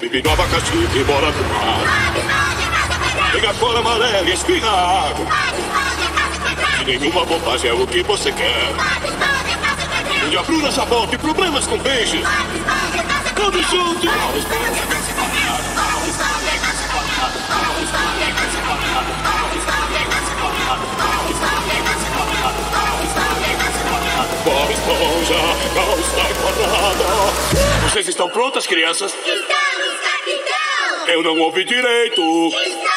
Pipi no abacaxi e bora pro mar. Pega a cola amarela e espirra a água. E nenhuma bobagem é o que você quer. E a Bruna já volta e problemas com peixes. Todos juntos. Bob Esponja não está enquadrada. Vocês estão prontas, crianças? Estamos, capitão! Eu não ouvi direito. Estamos!